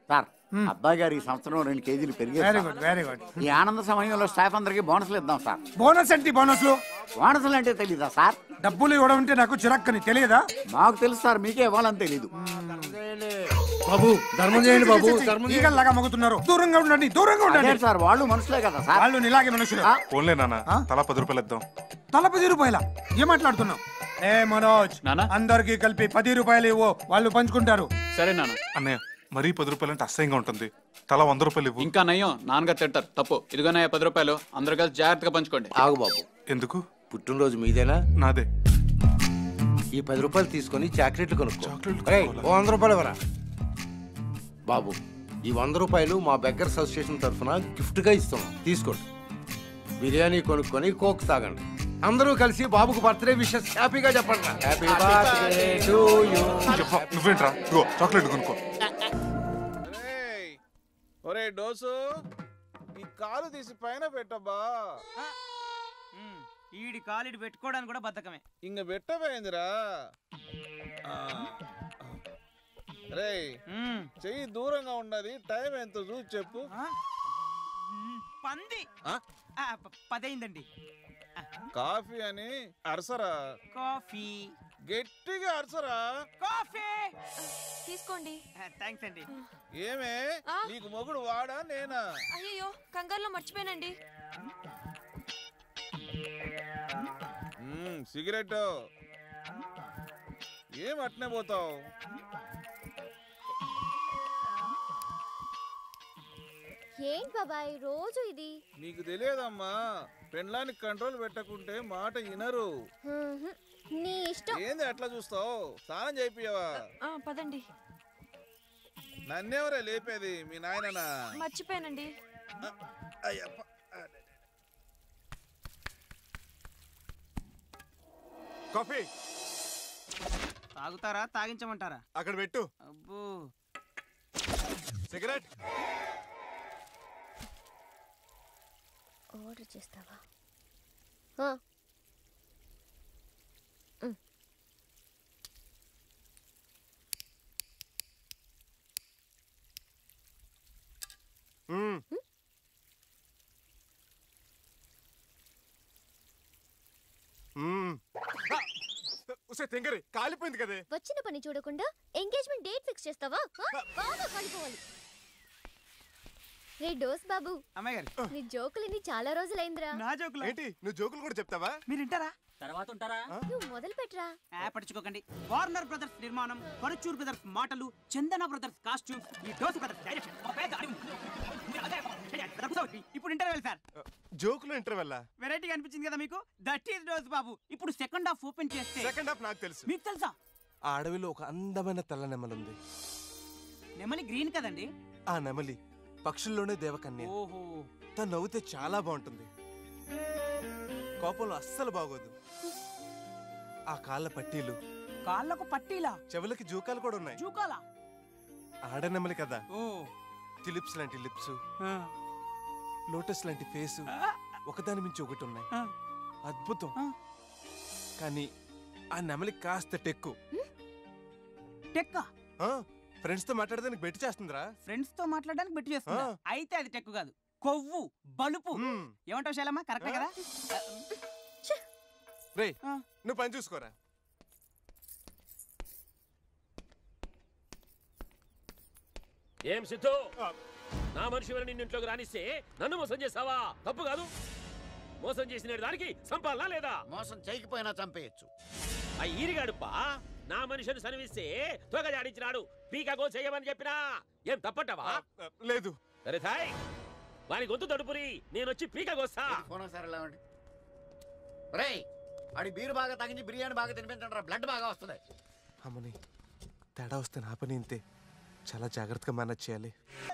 Sir అబ్బాయి గారు ఈ సంవత్సరం 2 కేజీలు పెరిగారు. Very good very good. ఈ ఆనంద సమయంలో స్టాఫ్ అందరికి బోనస్లు ఇద్దాం సార్. బోనస్ ఏంటి? బోనస్లు బోనస్లు అంటే తెలీదా సార్? డబ్బులు ఇవ్వడం అంటే నాకు చిరక్కని తెలియదా? మాకు తెలుసు సార్, మీకే ఇవ్వాలని తెలీదు. బాబు ధర్మం చేయండి బాబు. ఈగల్లాగా మగుతున్నారు. దూరంగా ఉండండి, దూరంగా ఉండండి. సార్ వాళ్ళు మనుషులే కదా సార్. వాళ్ళు ఇలాగే మనుషులు. ఫోన్లే నాన్న, తలా 10 రూపాయలు ఇద్దాం. తల 10 రూపాయల? ఏం మాట్లాడుతున్నావు? ఏ మనోజ్, అందరికి కలిపి 10 రూపాయలు ఇవ్వు, వాళ్ళు పంచుకుంటారు. సరే నాన్న. అన్నయ్య మరీ 10 రూపాయలు అంటే అసహ్యంగా ఉంటుంది. తలా 100 రూపాయలు ఇవ్వు. ఇంకా నయ్యం, నాన్నగారు తింటారు. తప్పు. ఇదిగోనయ్య 10 రూపాయలు, అందరూ కలిసి జాగ్రత్తగా పంచుకోండి. ఆగు బాబు. ఎందుకు? పుట్టినరోజు మీదేనా? నాదే. ఈ 10 రూపాయలు తీసుకొని చాక్లెట్లు కొనుక్కో. చాక్లెట్లు 100 రూపాయలు ఇవ్వరా బాబు? ఈ 100 రూపాయలు మా బెగ్గర్స్ అసోసియేషన్ తరఫున గిఫ్ట్ గా ఇస్తాం, తీసుకోండి. బిర్యానీ కొనుక్కొని కోక్ తాగండి. అందరూ కలిసి బాబుకు బర్త్డే విషెస్ హ్యాపీగా చెప్పండి. Happy birthday to you. నువ్వేంట్రా? చాక్లెట్ కొనుక్కో. ఒరే డోసు, ఈ కాలు తీసి పైన పెట్టబ్బా. ఈడి కాలిడి పెట్టుకోవడానికి కూడా బద్ధకమే. ఇంక పెట్టబోయిందిరా. రే చెయ్యి దూరంగా ఉన్నది. టైం ఎంత చూసి చెప్పు. పంది 10 అయిందండి. కాఫీ అని అరసరా. కాఫీ గట్టిగా అరసరా. కాఫీ తీసుకోండి. థ్యాంక్స్ అండి. ఏమే నీకు మొగుడు వాడా నేనా? అయ్యో కంగారులో మర్చిపోయానండి. సిగరెట్ ఏం అట్నే పోతావు? ఏంటి బాబాయ్ రోజు ఇది? నీకు తెలియదమ్మా, పెండ్లానికి కంట్రోల్ పెట్టకుంటే మాట వినరు. నీ ఇష్టం. ఏంది అట్లా చూస్తావు? స్నానం చేయిపోయావా? పదండి. నన్నెవరే లేపేది? మీ నాయననా? మర్చిపోయానండి. కాఫీ తాగుతారా తాగించమంటారా? అక్కడ పెట్టు. అబ్బో. సిగరెట్ ఆర్డర్ చేస్తావా? కాలిపోయింది కదే. వచ్చిన పని చూడకుండా ఎంగేజ్మెంట్ డేట్ ఫిక్స్ చేస్తావా? బాగా కాలిపోవాలి. రే డోస్ బాబు, నీ జోకులని చాలా రోజులైందిరా. నా జోకులు ఏంటి? నువ్వు జోకులు కూడా చెప్తావా? మీరు వింటారా? తర్వాత ఉంటారా? నువ్వు మొదలు పెట్టరా. పట్టించుకోకండి. వార్నర్ బ్రదర్స్ నిర్మాణం, పరుచూర్ బ్రదర్స్ మాటలు, చందన బ్రదర్స్ కాస్ట్యూమ్, ఈ డోస్ బ్రదర్స్ డైరెక్షన్. ఇప్పుడు ఇంటర్వెల్ సార్. జోకులు ఇంటర్వెల్ వెరైటీగా అనిపించింది కదా మీకు? దట్ ఈస్ డోస్ బాబు. ఇప్పుడు సెకండ్ హాఫ్ ఓపెన్ చేస్తే. సెకండ్ హాఫ్ నాకు తెలుసు. మీకు తెలుసా? ఆ అడవిలో ఒక అందమైన తెల్ల నెమలుంది. నెమలి గ్రీన్ కదండి. ఆ నెమలి పక్షుల్లోనే దేవకన్య. ఓహో. తను నవ్వుతే చాలా బాగుంటుంది, కోపంలో అస్సలు బాగోదు. ఆ కాళ్ళ పట్టీలు. కాళ్ళకు పట్టీలా? చెవులకి జూకాలు కూడా ఉన్నాయి. జూకాలా? ఆడనెమలి కదా. ఓ. టిలిప్స్ లాంటి లిప్స్, లోటస్ లాంటి ఫేసు, ఒకదాని మించి ఒకటి ఉన్నాయి. అద్భుతం. కానీ ఆ నెమలి కాస్త టెక్కు. టెక్కా? ఫ్రెండ్స్ తో మాట్లాడడానికి బెట్టి చేస్తుందిరా. ఫ్రెండ్స్ తో మాట్లాడడానికి బెట్టి చేస్తుందా? అయితే అది టెక్కు కాదు, కొవ్వు, బలుపు. ఏమంటావు శైలమ్మ? కరెక్టే కదా? రే నువ్వు పని చూసుకోరా. ఏం సిద్ధు, నా మనిషి వల్ల నిన్ను ఇంట్లోకి రానిస్తే నన్ను మోసం చేసావా? తప్పు కాదు. మోసం చేసిన దానికి సంపాలనా లేదా? మోసం చేయకపోయినా చంపేయచ్చు. ఆ ఈరిగాడుప్పా నా మనిషిని సనివిస్తే తోక జాడించినాడు. పీకగో చేయమని చెప్పినా ఏం తప్పట్టవా? లేదు. సరే థాయ్, వాని గొంతు తడుపురి, నేనొచ్చి పీకగొస్తా. వాడి బీరు బాగా తాగించి బిర్యానీ బాగా తినిపించండి, బ్లడ్ బాగా వస్తుంది. అమ్మని తేడా వస్తే నా పని ఇంతే. చాలా జాగ్రత్తగా మేనేజ్ చేయాలి.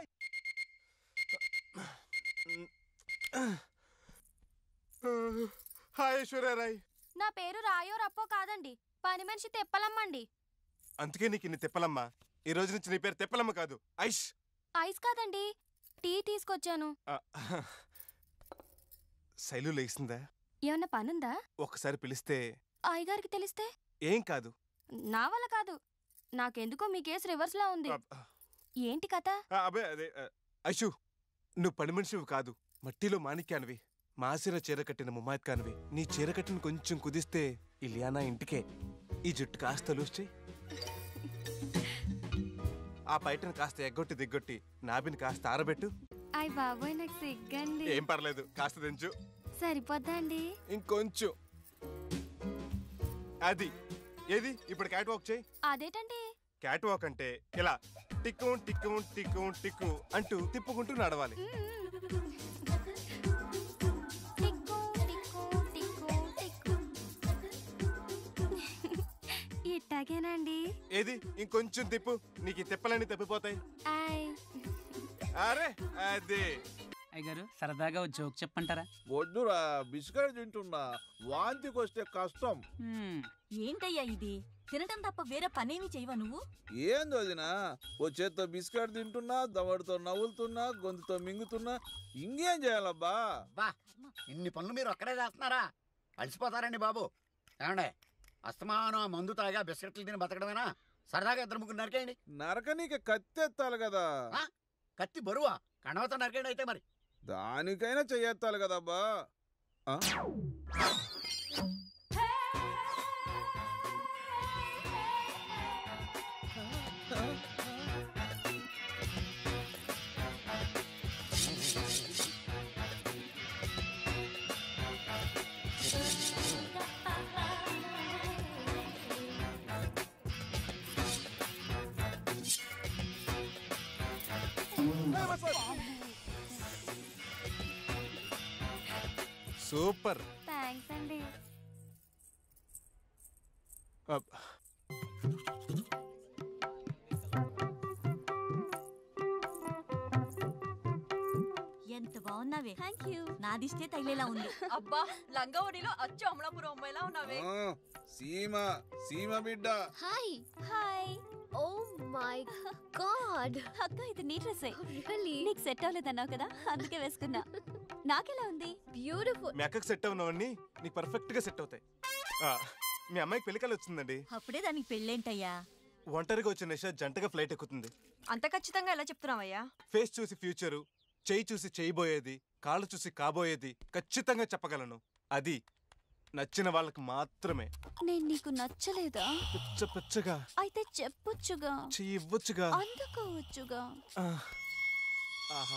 హాయ్ ఐశ్వర్యరాయ్. నా పేరు రాయో రప్పో కాదండి, పని మనిషి తెప్పలమ్మండి. అందుకే నీకు ఇన్ని తెప్పలమ్మా. ఈ రోజు నుంచి నీ పేరు తెప్పలమ్మ కాదు, ఐష్. ఐస్ కాదండి, టీ తీసుకొచ్చాను. శైలు లేచిందా? ఏమన్నా పనుందా? ఒకసారి పిలిస్తే. అయ్యగారికి తెలిస్తే? ఏం కాదు. నా వల్ల కాదు, నాకెందుకో మీ కేసు రివర్స్ లా ఉంది. ఏంటి కథ? అదే ఐషు, నువ్వు పని మనిషివి కాదు, మట్టిలో మాణిక్యానివి. మాసిర చీర కట్టిన ముమాయత్ కానివి. నీ చీర కట్టిన కొంచెం కుదిస్తే ఇలియానా ఇంటికే. ఈ జుట్టు కాస్త లూజ్ చెయ్యి. ఆ పైటను కాస్త ఎగ్గొట్టి దిగ్గొట్టి నాభిని కాస్త ఆరబెట్టు. అయ్ బాబోయ్, నాకు సిగ్గండి. ఏం పర్లేదు, కాస్త దించు. సరిపోద్దా అండి? ఇంకొంచెం. అది ఏది ఇప్పుడు క్యాట్ వాక్ చేయి. అదేటండి? క్యాట్ వాక్ అంటే ఇలా టిక్కు టిక్కు టిక్కు టిక్కు అంటూ తిప్పుకుంటూ నడవాలి. ఇట్టాగేనండి? ఏది ఇంకొంచెం తిప్పు, నీకు ఈ తిప్పలన్నీ తప్పిపోతాయి. అరే అదే. అయ్యగారు సరదాగా జోక్ చెప్పంటారా? వద్దురా, బిస్కెట్ తింటున్నా, వాంతికి వస్తే కష్టం. ఏంటయ్యా ఇది? తినటం తప్ప వేరే పనేమి చేయవా నువ్వు? ఏంది వదినా, ఓ చేత్తో బిస్కెట్ తింటున్నా, దవడతో నవ్వులుతున్నా, గొంతుతో మింగుతున్నా, ఇంకేం చేయాలబ్బా? బా ఇన్ని పనులు మీరు ఒక్కడే చేస్తున్నారా? అలసిపోతారండి బాబు. ఏమండే, అస్తమానం ఆ మందు తాగా బిస్కెట్లు తిని బతకడమేనా? సరదాగా ఇద్దరు ముగ్గురు నరికేయండి. నరకనీకి కత్తి ఎత్తాలి కదా. కత్తి బరువా? కణవతో నరికేయండి అయితే మరి. దానికైనా చెయ్యెత్తాలి కదబ్బా. సూపర్. థ్యాంక్స్ అండి. ఎంత బాగున్నావే. Thank you. నాదిష్టే తగిలేలా ఉంది. అబ్బా, లంగా ఒడిలో అచ్చు అమలాపురం అమ్మాయిలా ఉన్నావే. సీమ సీమ బిడ్డ. Hi. Hi. Oh my god. అక్క, ఇది నీ డ్రెస్సే. రియల్లీ? నీకు సెట్ అవ్వలేదన్నావు కదా, అందుకే వేసుకున్నా. నాకెలా ఉంది? బ్యూటిఫుల్. మీ అక్కకి సెట్ అవునవన్నీ నీకు పర్ఫెక్ట్ గా సెట్ అవుతాయి. మీ అమ్మాయికి పెళ్లికలు వచ్చిందండి. అప్పుడే దానికి పెళ్ళేంటయ్యా? ఒంటరిగా వచ్చిన నిషా జంటగా ఫ్లైట్ ఎక్కుతుంది. అంత ఖచ్చితంగా ఎలా చెప్తున్నావయ్యా? ఫేస్ చూసి ఫ్యూచరు, చెయ్యి చూసి చేయబోయేది, కాళ్ళు చూసి కాబోయేది ఖచ్చితంగా చెప్పగలను. అది నచ్చిన వాళ్ళకి మాత్రమే. నేను నీకు నచ్చలేదా? పిచ్చగా అయితే చెప్పొచ్చుగా, చెయ్యొచ్చుగా, అందుకోవచ్చుగా. ఆహా,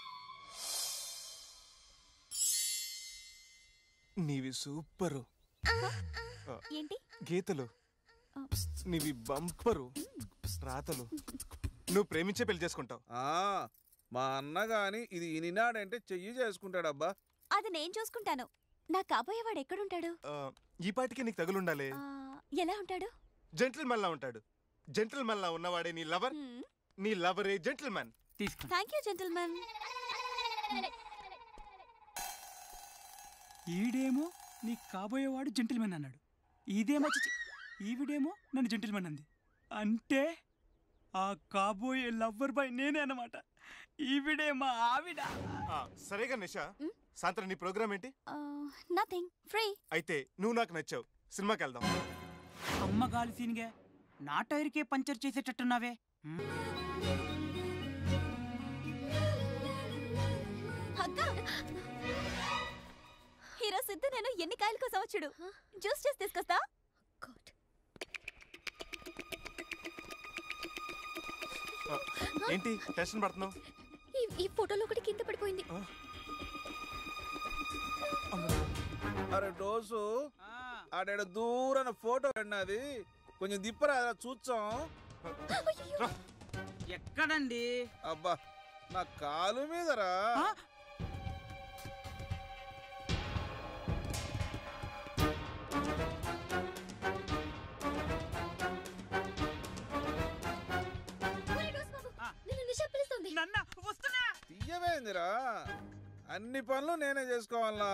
నీవి సూపరు. ఏంటి గీతలు నీవి బంపరు. రాతలు నువ్వు ప్రేమించే పెళ్లి చేసుకుంటావు. మా అన్న గాని ఇది ఇనినాడంటే చెయ్యి చేసుకుంటాడబ్బా. అది నేను చూసుకుంటాను. నా కాబోయేవాడు ఎక్కడుంటాడు? ఈ పాటికి నీకు తగులుండాలి. ఎలా ఉంటాడు? జెంటిల్మెన్ లా ఉంటాడు. జెంటిల్మెన్ లా ఉన్నవాడే నీ లవర్. నీ లవరే జెంటిల్మెన్. Thank you gentleman. ఈడేమో నీ కాబోయేవాడు జెంటిల్మెన్ అన్నాడు, ఇదేమో ఈవిడేమో నన్ను జెంటిల్మెన్ అంది. అంటే ఆ కాబోయే లవ్వర్ బాయ్ నేనే అన్నమాట. ఈవిడే మా ఆవిడ. సరేగా నిషా, సాయంత్రం నీ ప్రోగ్రామ్ ఏంటి? Nothing, free. అయితే నువ్వు నాకు నచ్చావు, సినిమాకి వెళ్దాం. అమ్మ గాలి సీన్గే, నా టైర్కే పంచర్ చేసేటట్టున్నావే. హీరో సిద్ధు నేను ఎన్ని కాయల కోసం వచ్చాడు. జ్యూస్ చేసి తీసుకొస్తా. ఏంటి టెన్షన్ పడుతున్నావు? ఈ ఫోటోలో ఒకటి కింద పడిపోయింది. అరే డోసు, ఆడ దూరాన ఫోటో అన్నది, కొంచెం దిప్పరా చూచాం. ఎక్కడండి? అబ్బా, నా కాలు మీదరా. తీయవేందిరా, అన్ని పనులు నేనే చేసుకోవాలా?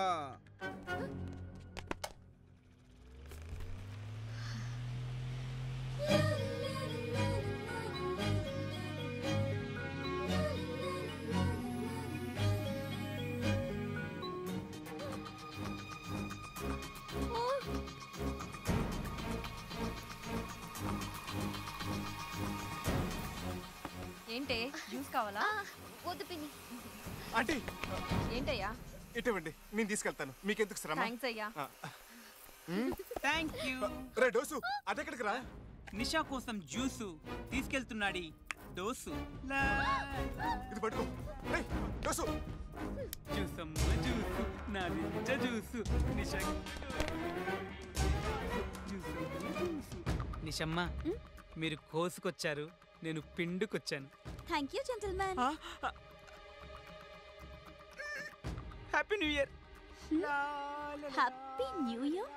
ఏంటి ఏంటి జ్యూస్ కావాలా? వద్దు పిన్ని. ఆంటీ ఏంటయ్యా? ఇటువంటి నేను తీసుకెళ్తాను, మీకెందుకు శ్రమ? థ్యాంక్స్ అయ్యా. Thank you. రే డోసు అదెక్కడికి రా? నిషా కోసం జ్యూసు తీసుకెళ్తున్నాడి డోసు. ఇది పట్టుకో. రేయ్ డోసు. జ్యూసమ్మ జ్యూసు నా నిజ జ్యూసు నిషా. నిషమ్మ మీరు కోసుకొచ్చారు, నేను పిండుకొచ్చాను. Thank you gentleman. Happy new year. Happy new year.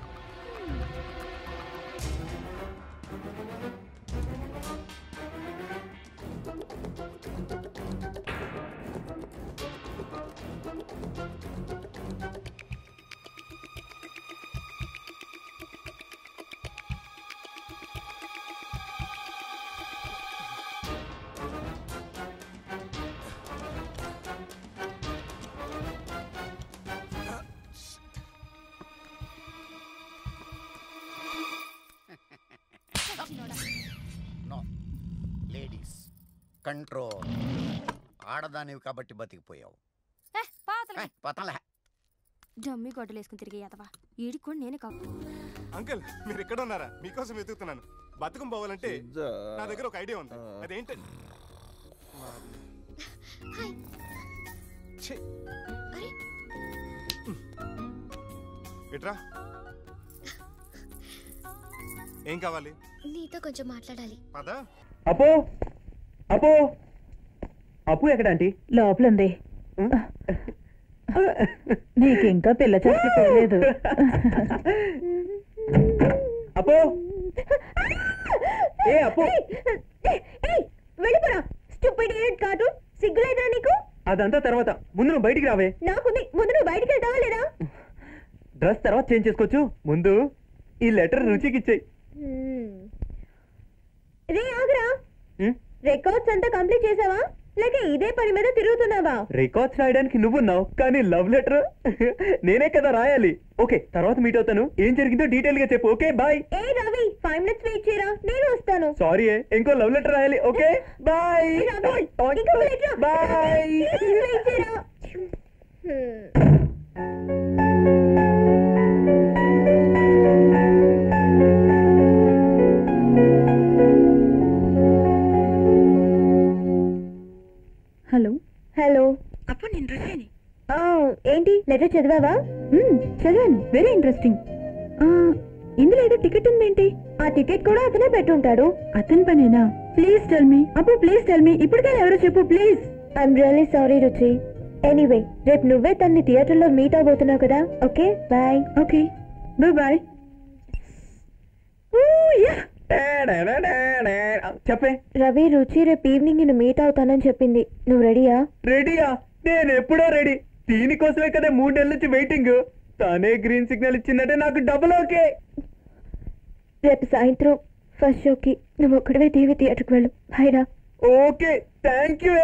No ladies control. ఆడదానివి కాబట్టి బతికిపోయావు. పతలే డమ్మి గొడ్డలు వేసుకుని తిరిగే యాదవా. ఈడికి కూడా నేనే కాపు. అంకుల్ మీరు ఎక్కడ ఉన్నారా? మీకోసం వెతుకుతున్నాను. బతుకం పోవాలంటే నా దగ్గర ఒక ఐడియా ఉంది. అదేంటండి? ఇట్రా. ఏం కావాలి? నీతో కొంచెం మాట్లాడాలి. పదా. అపో అపో అప్పు ఎక్కడ ఆంటీ? లోపలుంది. నీకు ఇంకా పిల్ల చెప్పలేదు. అపో ఏ అపో వెళ్ళిపోరా. Stupid idiot cartoon. సిగ్గులేదా నీకు? అదంతా తర్వాత, ముందు నువ్వు బయటికి రావే. నాకుంది. ముందు నువ్వు బయటికి వెళ్తావా లేదా? డ్రెస్ తర్వాత చేంజ్ చేసుకోవచ్చు, ముందు ఈ లెటర్ రుచికి ఇచ్చేయి. రే ఆగరా. రికార్డ్స్ అంతా కంప్లీట్ చేసావా లేక ఇదే పని మీద తిరుగుతున్నావా? రికార్డ్స్ రాయడానికి నువ్వున్నావు, కానీ లవ్ లెటర్ నేనే కదా రాయాలి. ఓకే, తర్వాత మీట్ అవుతాను. ఏం జరిగిందో డీటెయిల్ గా చెప్పు. Okay bye. ఏ రవి 5 minutes వెయిట్ చేయరా, నేను వస్తాను. సారీ, ఇంకో లవ్ లెటర్ రాయాలి. Okay bye bye. వెయిట్ చేయరా. Hello hello. అప్పుడు నేను రుచిని. ఏంటి లెటర్ చదివావా? చదివాను, వెరీ ఇంట్రెస్టింగ్. ఇందులో ఏదో టికెట్ ఉందేంటి? ఆ టికెట్ కూడా అతనే పెట్టుంటాడు. అతని పనేనా? Please tell me. అప్పుడు ప్లీజ్ టెల్ మీ. ఇప్పటికైనా ఎవరో చెప్పు please. I'm really sorry Ruchi. Anyway రేపు నువ్వే తన్ని థియేటర్లో మీట్ అవబోతున్నావు కదా. Okay bye. Okay bye. చెప్పే. రవి రుచి రేపు ఈవినింగ్ నేను మీట్ అవుతానని చెప్పింది. నువ్వు రెడీయా? రెడీయా? నేను ఎప్పుడో రెడీ. దీనికోసమే కదా 3 నెలల నుంచి వెయిటింగ్. తనే గ్రీన్ సిగ్నల్ ఇచ్చిందంటే నాకు డబుల్ ఓకే. రేపు సాయంత్రం ఫస్ట్ షోకి నువ్వు ఒక్కడివే టీవీ థియేటర్కి వెళ్ళు. బాయ్రా. Okay thank you.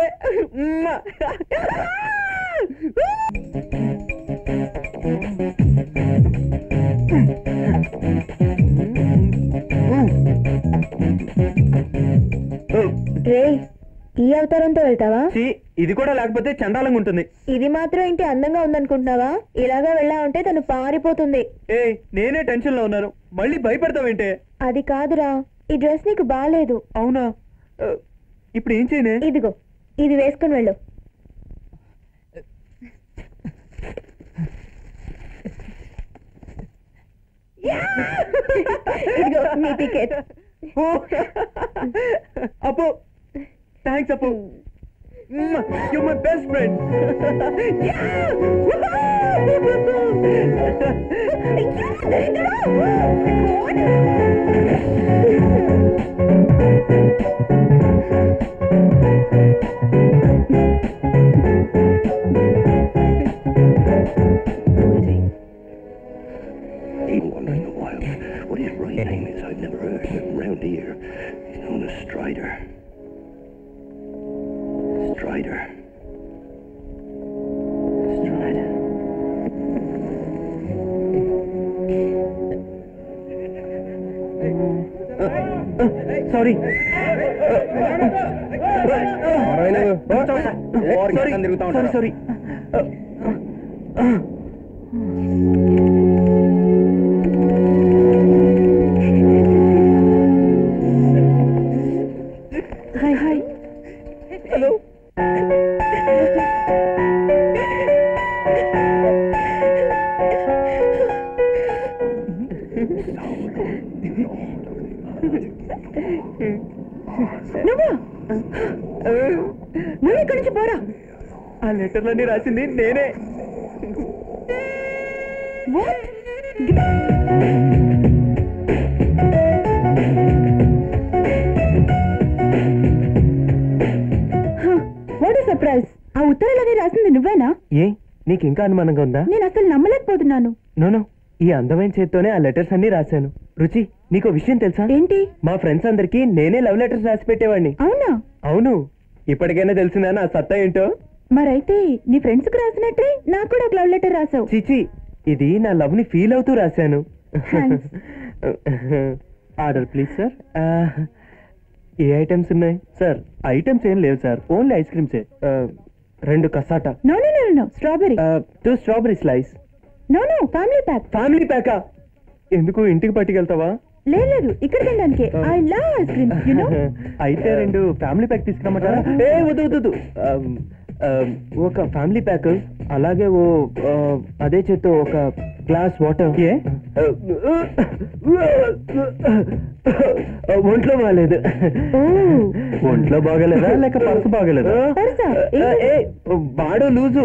రే ఈ అవతారంతో వెళ్తావా? ఇది కూడా లేకపోతే చండాలంగా ఉంటుంది. ఇది మాత్రం ఏంటి అందంగా ఉందనుకుంటున్నావా? ఇలాగా వెళ్ళావంటే తను పారిపోతుంది. ఏ నేనే టెన్షన్ లో ఉన్నాను, మళ్ళీ భయపడతావేంటే? అది కాదురా, ఈ డ్రెస్ నీకు బాగాలేదు. అవునా? ఇప్పుడు ఏం చేయనే? ఇదిగో ఇది వేసుకుని వెళ్ళు. ఇదిగో నీ టికెట్. అప్పు థ్యాంక్స్ అప్పు. You're my best friend. Been wondering a while what his right name is. I've never heard of him round here. He's known as Strider. Strider. Strider. Sorry. Sorry hi hi hello నువ్వా నువ్వు ఇక్కడి నుంచి పోరా. ఆ లెటర్లన్నీ రాసింది నేనే. What? What surprise. ఆ ఉత్తరాలని రాసింది నువ్వేనా? ఏ నీకు ఇంకా అనుమానంగా ఉందా? నేను అసలు నమ్మలేకపోతున్నాను. నోనో, ఈ అందమైన చేత్తోనే ఆ లెటర్స్ అన్ని రాశాను. రుచి, నీకు విషయం తెలుసా? ఏంటి? మా ఫ్రెండ్స్ అందరికి నేనే లవ్ లెటర్స్ రాసి పెట్టేవాడిని. అవునా? అవును. ఇప్పటికైనా తెలిసిందా నా సత్తా ఏంటో? మరైతే నీ ఫ్రెండ్స్ కు రాసినట్టే నాకు కూడా ఒక లవ్ లెటర్ రాసావు. చిచి, ఇది నా లవ్ ని ఫీల్ అవుతూ రాశాను. Order please sir. ఏ ఐటమ్స్ ఉన్నాయి సార్? ఐటమ్స్ ఏం లేవు సార్, ఓన్లీ ఐస్ క్రీమ్సే. 2 cassata. No no no no strawberry. 2 strawberry slice. No no family pack. Family ప్యాకా? ఎందుకు, ఇంటికి పట్టుకెళ్తావా? లేదు, ఇక్కడ తినడానికి. I love ice cream you know. అయితే 2 ఫ్యామిలీ ప్యాక్ తీసుకురమ్మంటారా? ఏ వద్దు వద్దు. ఒక ఫ్యామిలీ ప్యాక్, అలాగే ఓ అదే చేత్తో ఒక గ్లాస్ వాటర్. ఒంట్లో బాగాలేదు. ఒంట్లో బాగాలేదా లేక పర్సు బాగాలేదా? బాడో లూజు.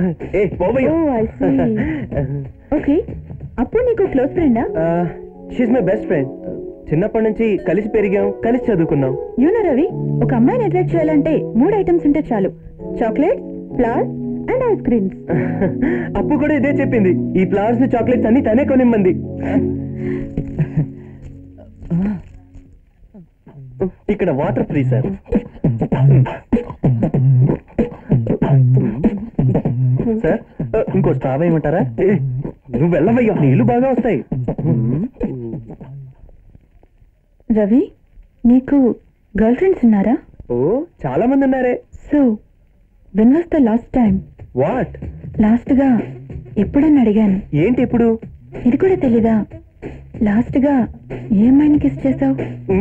ఓకే, అప్పుడు నీకు క్లోజ్ ఫ్రెండా? She's my best friend. చిన్నప్పటి నుంచి కలిసి పెరిగాం, కలిసి చదువుకున్నాం. యూనో రవి, ఒక అమ్మాయిని అట్రాక్ట్ చేయాలంటే 3 ఐటమ్స్ ఉంటే చాలు. Chocolate, flowers and ice creams. అప్పు కూడా ఇదే చెప్పింది. ఈ ఫ్లవర్స్ చాక్లెట్స్ అన్ని తనే కొనిమ్మంది. ఇక్కడ వాటర్ ఫ్రీ సార్. సార్ ఇంకో స్ట్రా వేయమంటారా? నువ్వు వెళ్ళవయ్యా, నీళ్లు బాగా వస్తాయి. రవి, నీకు గర్ల్ ఫ్రెండ్స్ ఉన్నారా? ఓ చాలా మంది ఉన్నారే. So when was the last time? What? Last గా ఎప్పుడని అడిగాను. ఏంటి ఎప్పుడు? ఇది కూడా తెలీదా? లాస్ట్ గా ఏ అమ్మాయిని కిస్ చేసావు?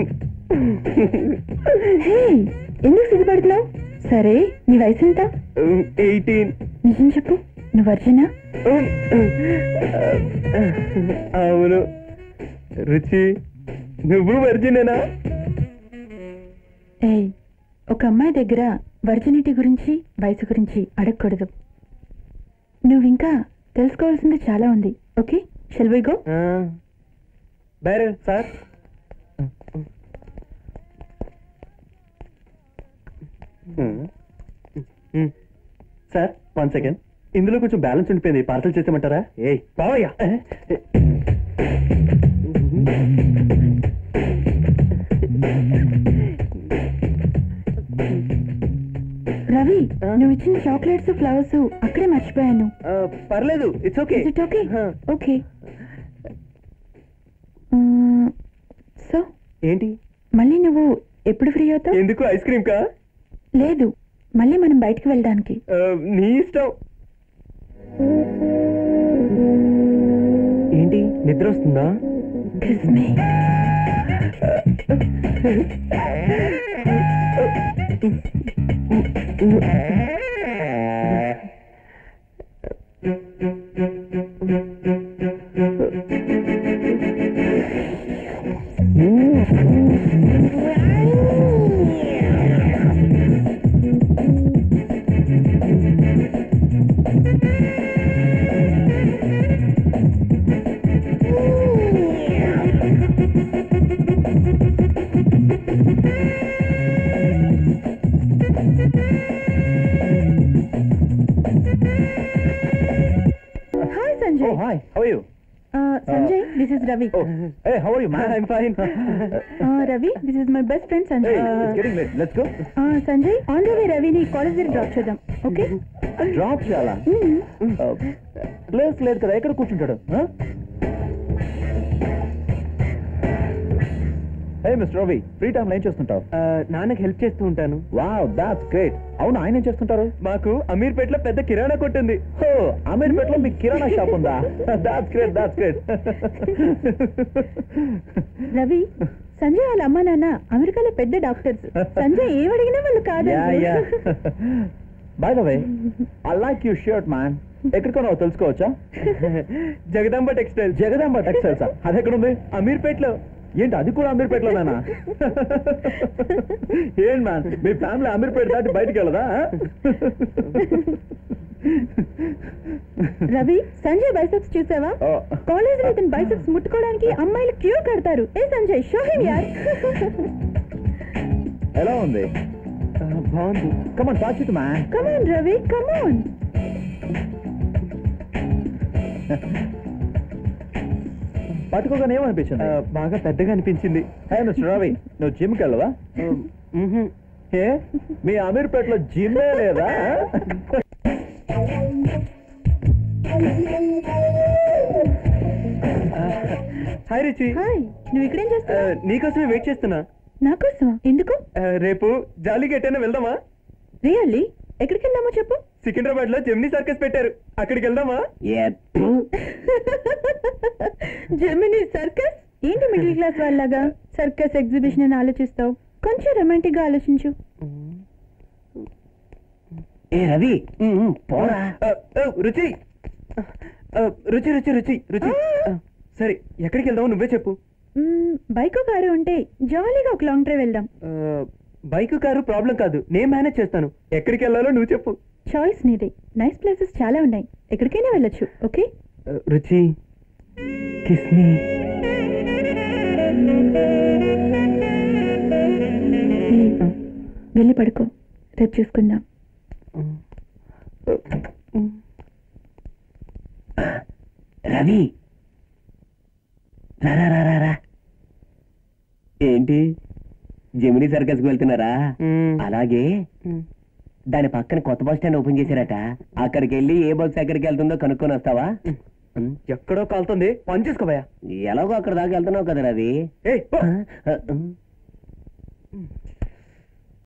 హే, ఎందుకు సిగ్గుపడుతున్నావు? సరే, నీ వయసు ఎంత? 18. నిజం చెప్పు, నువ్వు వర్జినా? అవును. రుచి, నువ్వు వర్జినేనా? ఏయ్, ఒక అమ్మాయి దగ్గర వర్జినిటీ గురించి, వయసు గురించి అడగకూడదు. నువ్వు ఇంకా తెలుసుకోవాల్సింది చాలా ఉంది. Okay, shall we go? Bearer sir. Sir 1 second, ఇందులో కొంచెం బ్యాలెన్స్ ఉండిపోయింది, పార్సల్ చేసేమంటారా? ఏ బావయ్యా. రవి, నువ్వు ఇచ్చిన చాక్లెట్స్, ఫ్లవర్స్ అక్కడే మర్చిపోయాను. పర్లేదు, it's okay. Okay okay. So ఏంటి? మళ్ళీ నువ్వు ఎప్పుడు ఫ్రీ అవుతావు? ఎందుకు, ఐస్ క్రీమ్ కా? లేదు, మళ్ళీ మనం బయటికి వెళ్ళడానికి. నీ ఇష్టం. ఏంటి, నిద్ర వస్తుందా? Kiss me. Oh, hi. How are you? Sanjay, this is Ravi. Oh, hey, how are you, man? I'm fine. Ravi, this is my best friend Sanjay. Hey, it's getting late. Let's go. Sanjay, on the way Ravi ni college దగ్గర drop చేద్దాం. Okay? Drop చేయాలా? Place లేదు కదా, ఎక్కడ కూర్చుంటాడు? Hey mister Ravi, free టైంలో ఏం చేస్తుంటావు? నాన్నకి హెల్ప్ చేస్తూ ఉంటాను. Wow, that's great. అవును, ఆయన ఏం చేస్తుంటారు? మాకు అమీర్పేటలో పెద్ద కిరాణా కొట్టు ఉంది. ఓ, అమీర్పేటలో మీకు కిరాణా షాప్ ఉందా? That's great, that's great. Ravi, Sanjay వాళ్ళ అమ్మా నాన్న అమెరికాలో పెద్ద డాక్టర్స్. సంజయ్ ఏమడిగినా వాళ్ళు కాదు. By the way, I like you shirt man. ఎక్కడ కొన్నావో తెలుసుకోవచ్చా? జగదాంబ టెక్స్టైల్స్. జగదాంబ టెక్స్టైల్సా? అది ఎక్కడ ఉంది? అమీర్పేటలో. ఏంటి, అది కూడా అమీర్పేటలోనేనా? ఏంటి మ్యాన్, మీ ఫ్యామిలీ అమీర్పేట దాటి బయటికి వెళ్ళదా? రవి, సంజయ్ బైసెప్స్ చూసావా? కాలేజ్ లో ఇతను బైసెప్స్ ముట్టుకోవడానికి అమ్మాయిలు క్యూ కడతారు. ఏ సంజయ్, షో హిమ్ యార్. ఎలా ఉంది? బాగుంది. Come on, touch it man. Come on Ravi, come on. పట్టుకోగానే ఏమనిపించింది? బాగా పెద్దగా అనిపించింది. హే మిస్టర్ రవి, నువ్వు జిమ్కి వెళ్ళవా? ఏ, మీ అమీర్పేటలో జిమ్మే లేదా? Hi Richie. హాయ్, నువ్వు ఇక్కడేం చేస్తావు? నీకోసమే వెయిట్ చేస్తున్నా. నాకోసమా? ఎందుకు? రేపు జాలీకి ఎటైనా వెళ్దామా? రియల్లీ? ఎక్కడికి వెళ్దామో చెప్పు. సికింద్రాబాద్ లో జెమినీ సర్కస్ పెట్టారు, అక్కడికి వెళ్దామా? జెమినీ సర్కస్ ఏంటి? మిడిల్ క్లాస్ వాళ్ళగా సర్కస్ ఎగ్జిబిషన్ అని ఆలోచిస్తావు. కొంచెం రొమాంటిక్ గా ఆలోచించు. ఏ రవి, పోరా. రుచి, రుచి రుచి రుచి రుచి. సరే, ఎక్కడికి వెళ్దామో నువ్వే చెప్పు. బైక్ కారు ఉంటే జాలీగా ఒక లాంగ్ డ్రైవ్ వెళ్దాం. బైక్ కారు ప్రాబ్లం కాదు, నేను మేనేజ్ చేస్తాను. ఎక్కడికి వెళ్ళాలో నువ్వు చెప్పు. చాయిస్ నీదే. నైస్ ప్లేసెస్ చాలా ఉన్నాయి, ఎక్కడికైనా వెళ్ళొచ్చు. ఓకే రుచి, కిస్ మీ. వెళ్ళి పడుకో, రేపు చూసుకుందాం. రవి, రా. ఏంటి, జెమినీ సర్కస్ కి వెళ్తున్నారా? అలాగే దాని పక్కన కొత్త బస్ స్టాండ్ ఓపెన్ చేశారట. అక్కడికి వెళ్ళి ఏ బస్సు ఎక్కడికి వెళ్తుందో కనుక్కొని వస్తావా? ఎక్కడో కాలుతుంది, పని చేసుకోబోయా. ఎలాగో అక్కడ దాకా వెళ్తున్నావు కదా రవి.